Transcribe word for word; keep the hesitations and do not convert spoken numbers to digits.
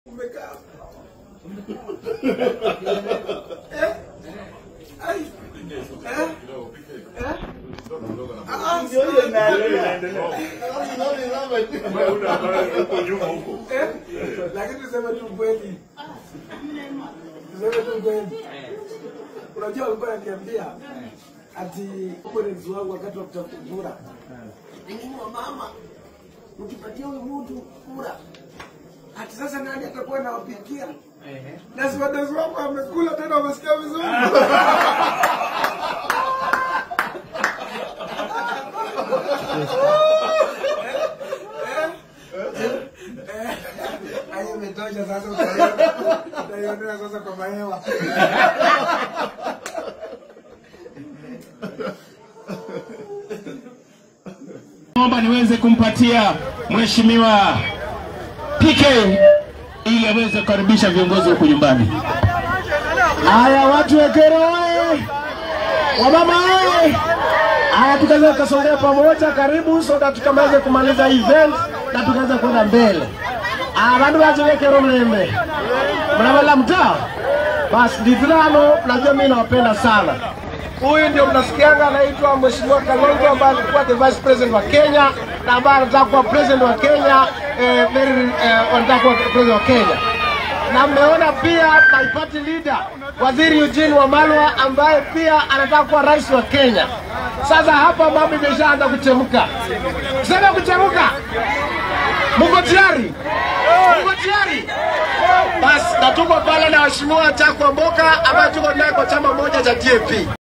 Umekaa. Eh? Ai. Eh? Eh? Ah, ndio ile inaendelea. Uko nyuma huko. Eh? Lakini tuseme tu kweli. Tuseme tu kweli. Unajua alikuwa ananiambia ati uko ni mzee wangu wakati wa kutafuta kura. Lakini wa mama ukipatia huyo mtu kura ati sasa nani atakuwa anawapikia? Ehe. Na si wadozi wako wamekula tena wamesikia vizuri. Ayo metosha sasa utaiona. Utaiona sasa kwa mahewa. Naomba niweze kumpatia Mheshimiwa P K ili aweze kukaribisha viongozi huko nyumbani. Haya watu wekero wae. Wamama wae. Haya tukaweza kusongea pamoja karibu so that tukamalize kumaliza event na tukaweza kwenda mbele. Ah bandu waje wekero mlembe. Mnawala mtaa? Basi didrano najua mimi nawapenda sana. Huyu ndio mnasikianga anaitwa Mheshimiwa Kalonzo ambaye alikuwa the Vice President wa Kenya na ambaye anataka kuwa President wa Kenya eh very eh, anataka kuwa President wa Kenya. Na mmeona pia my party leader Waziri Eugene Wamalwa ambaye pia anataka kuwa rais wa Kenya. Sasa hapa mambo imeshaanza kuchemka. Sema kuchemka. Mko tayari? Mko tayari? Basi na tuko pale na Waheshimiwa Chakwa Mboka ambaye tuko naye kwa chama moja cha T A P.